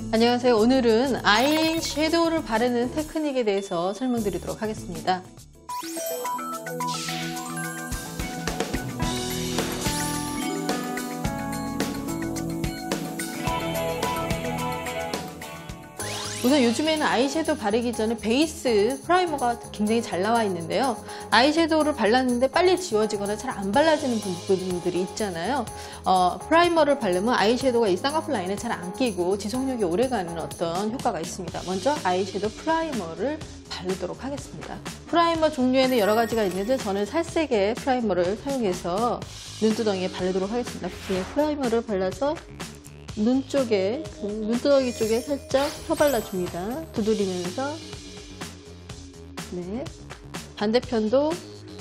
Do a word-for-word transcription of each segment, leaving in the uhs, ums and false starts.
안녕하세요. 오늘은 아이 섀도우를 바르는 테크닉에 대해서 설명드리도록 하겠습니다. 우선 요즘에는 아이섀도우 바르기 전에 베이스 프라이머가 굉장히 잘 나와 있는데요. 아이섀도우를 발랐는데 빨리 지워지거나 잘 안 발라지는 부분들이 있잖아요. 어, 프라이머를 바르면 아이섀도우가 이 쌍꺼풀 라인에 잘 안 끼고 지속력이 오래가는 어떤 효과가 있습니다. 먼저 아이섀도우 프라이머를 바르도록 하겠습니다. 프라이머 종류에는 여러 가지가 있는데 저는 살색의 프라이머를 사용해서 눈두덩이에 바르도록 하겠습니다. 네, 프라이머를 발라서 눈 쪽에, 그 눈두덩이 쪽에 살짝 펴발라줍니다. 두드리면서. 네. 반대편도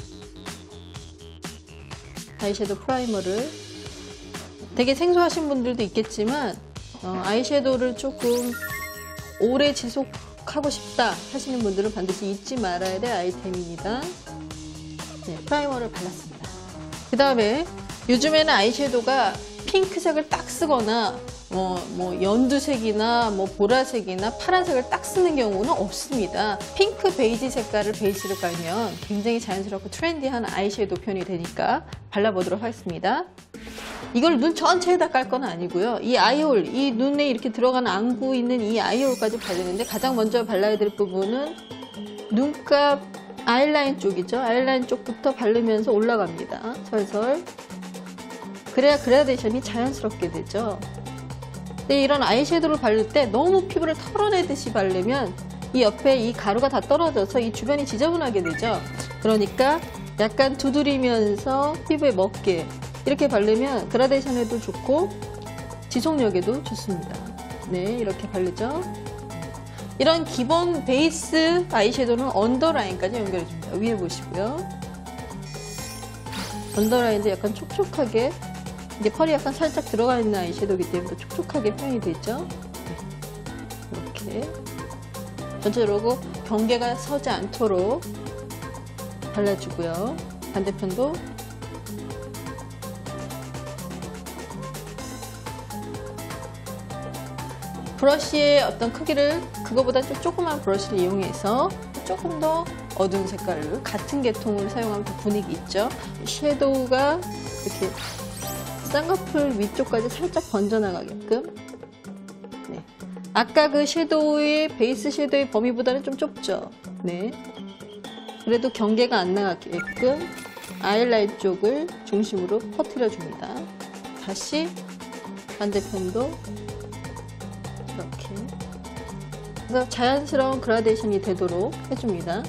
아이섀도우 프라이머를, 되게 생소하신 분들도 있겠지만 어, 아이섀도우를 조금 오래 지속하고 싶다 하시는 분들은 반드시 잊지 말아야 될 아이템입니다. 네, 프라이머를 발랐습니다. 그 다음에 요즘에는 아이섀도우가 핑크색을 딱 쓰거나 뭐, 뭐 연두색이나 뭐 보라색이나 파란색을 딱 쓰는 경우는 없습니다. 핑크 베이지 색깔을 베이스를 깔면 굉장히 자연스럽고 트렌디한 아이섀도우 편이 되니까 발라보도록 하겠습니다. 이걸 눈 전체에다 깔 건 아니고요. 이 아이홀, 이 눈에 이렇게 들어가는 안구 있는 이 아이홀까지 바르는데 가장 먼저 발라야 될 부분은 눈갑 아이라인 쪽이죠. 아이라인 쪽부터 바르면서 올라갑니다. 설설. 그래야 그라데이션이 자연스럽게 되죠. 근데 이런 아이섀도우를 바를 때 너무 피부를 털어내듯이 바르면 이 옆에 이 가루가 다 떨어져서 이 주변이 지저분하게 되죠. 그러니까 약간 두드리면서 피부에 먹게 이렇게 바르면 그라데이션에도 좋고 지속력에도 좋습니다. 네, 이렇게 바르죠. 이런 기본 베이스 아이섀도우는 언더라인까지 연결해줍니다. 위에 보시고요. 언더라인도 약간 촉촉하게, 이게 펄이 약간 살짝 들어가 있는 아이섀도우이기 때문에 촉촉하게 표현이 되죠. 이렇게 전체적으로 경계가 서지 않도록 발라주고요. 반대편도 브러쉬의 어떤 크기를 그거보다 좀 조그만 브러쉬를 이용해서 조금 더 어두운 색깔을, 같은 계통을 사용하면 더 분위기 있죠. 섀도우가 이렇게 쌍꺼풀 위쪽까지 살짝 번져나가게끔. 네. 아까 그 섀도우의 베이스 섀도우의 범위보다는 좀 좁죠. 네. 그래도 경계가 안 나가게끔 아이라인 쪽을 중심으로 퍼뜨려 줍니다. 다시 반대편도 이렇게. 그래서 자연스러운 그라데이션이 되도록 해줍니다.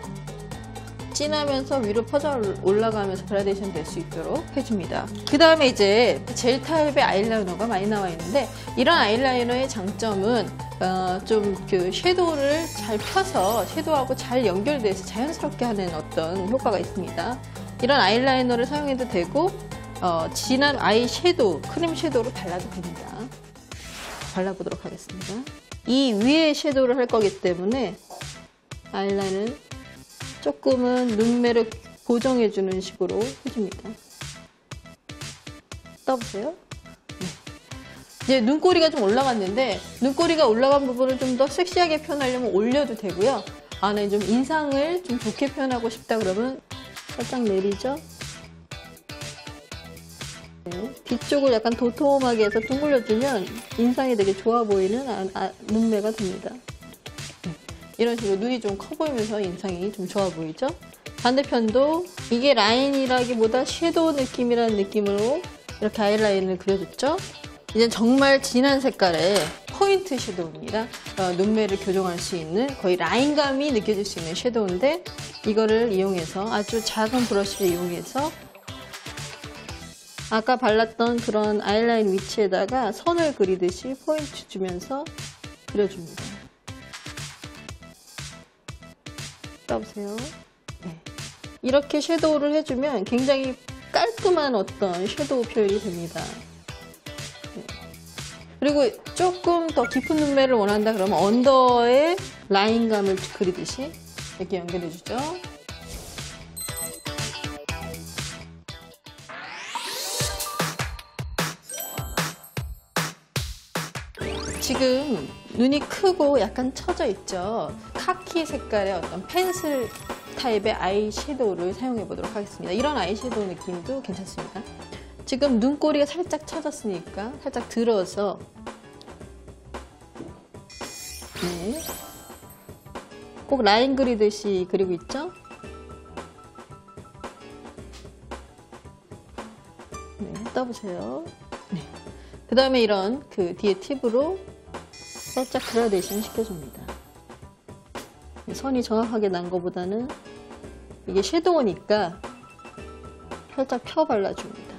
진하면서 위로 퍼져 올라가면서 그라데이션 될 수 있도록 해줍니다. 그 다음에 이제 젤 타입의 아이라이너가 많이 나와 있는데, 이런 아이라이너의 장점은 어, 좀 그 섀도우를 잘 펴서 섀도우하고 잘 연결돼서 자연스럽게 하는 어떤 효과가 있습니다. 이런 아이라이너를 사용해도 되고 어, 진한 아이 섀도우, 크림 섀도우를 발라도 됩니다. 발라보도록 하겠습니다. 이 위에 섀도우를 할 거기 때문에 아이라인을 조금은 눈매를 고정해주는 식으로 해줍니다. 떠보세요. 네. 이제 눈꼬리가 좀 올라갔는데, 눈꼬리가 올라간 부분을 좀 더 섹시하게 표현하려면 올려도 되고요. 안에 좀 인상을 좀 좋게 표현하고 싶다 그러면 살짝 내리죠. 네. 뒤쪽을 약간 도톰하게 해서 둥글려주면 인상이 되게 좋아 보이는 아, 아, 눈매가 됩니다. 이런 식으로 눈이 좀 커 보이면서 인상이 좀 좋아 보이죠? 반대편도 이게 라인이라기보다 섀도우 느낌이라는 느낌으로 이렇게 아이라인을 그려줬죠? 이제 정말 진한 색깔의 포인트 섀도우입니다. 어, 눈매를 교정할 수 있는, 거의 라인감이 느껴질 수 있는 섀도우인데, 이거를 이용해서 아주 작은 브러쉬를 이용해서 아까 발랐던 그런 아이라인 위치에다가 선을 그리듯이 포인트 주면서 그려줍니다. 떠보세요. 네. 이렇게 섀도우를 해주면 굉장히 깔끔한 어떤 섀도우 표현이 됩니다. 네. 그리고 조금 더 깊은 눈매를 원한다 그러면 언더에 라인감을 그리듯이 이렇게 연결해주죠. 지금 눈이 크고 약간 처져 있죠. 카키 색깔의 어떤 펜슬 타입의 아이섀도우를 사용해 보도록 하겠습니다. 이런 아이섀도우 느낌도 괜찮습니다. 지금 눈꼬리가 살짝 처졌으니까 살짝 들어서 네. 꼭 라인 그리듯이 그리고 있죠? 네, 떠보세요. 네. 그 다음에 이런 그 뒤에 팁으로 살짝 그라데이션 시켜줍니다. 선이 정확하게 난 것보다는 이게 섀도우니까 살짝 펴 발라줍니다.